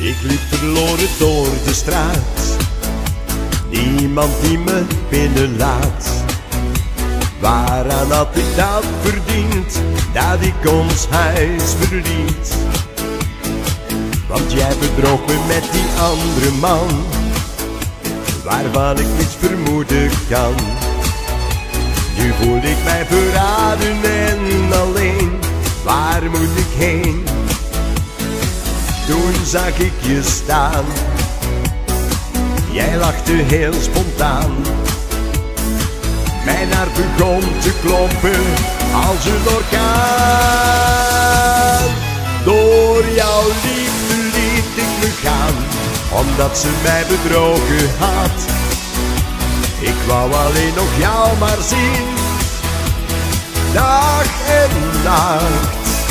Ik liep verloren door de straat, niemand die me binnenlaat. Waaraan had ik dat verdiend, dat ik ons huis verliet? Want jij bedroog me met die andere man, waarvan ik niets vermoeden kan. Nu voel ik mij verraden en alleen, waar moet ik heen? Toen zag ik je staan, jij lachte heel spontaan. Mijn hart begon te kloppen als een orkaan. Door jouw liefde liet ik me gaan, omdat ze mij bedrogen had. Ik wou alleen nog jou maar zien, dag en nacht.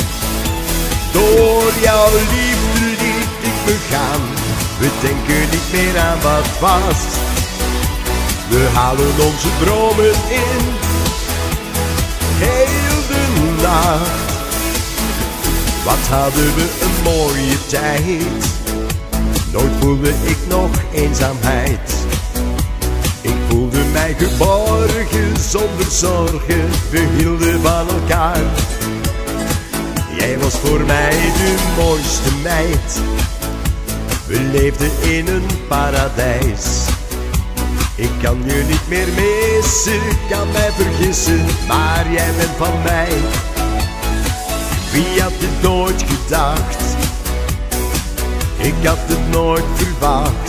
Door jouw liefde liet ik me gaan, we denken niet meer aan wat was. We halen onze dromen in, heel de nacht. Wat hadden we een mooie tijd, nooit voelde ik nog eenzaamheid. Ik voelde mij geborgen zonder zorgen, we hielden van elkaar. Jij was voor mij de mooiste meid, we leefden in een paradijs. Ik kan je niet meer missen, kan mij vergissen, maar jij bent van mij. Wie had het nooit gedacht, ik had het nooit verwacht.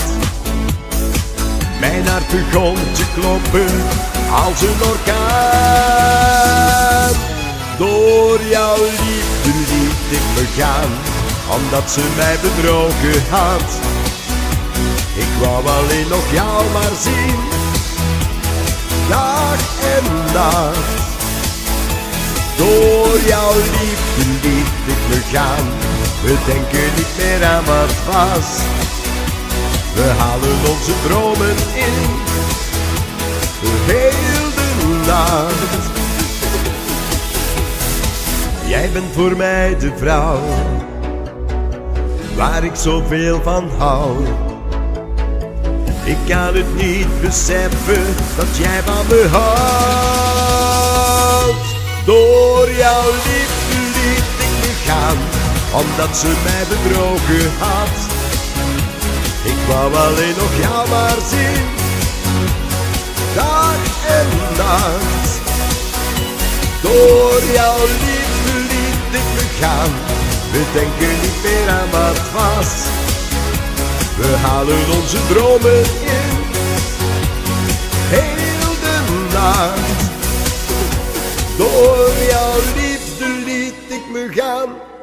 Mijn hart begon te kloppen als een orkaan. Door jouw liefde liet ik me gaan, omdat ze mij bedrogen had. Ik wou alleen nog jou maar zien, dag en nacht. Door jouw liefde liet ik me gaan, we denken niet meer aan wat was. We halen onze dromen in, heel de nacht. Jij bent voor mij de vrouw, waar ik zoveel van hou. Ik kan het niet beseffen, dat jij van me houdt. Door jouw liefde liet ik me gaan, omdat ze mij bedrogen had. Ik wou alleen nog jou maar zien, dag en nacht. Door jouw liefde liet ik me gaan, we denken niet meer aan wat was. We halen onze dromen in, heel de nacht. Door jouw liefde liet ik me gaan.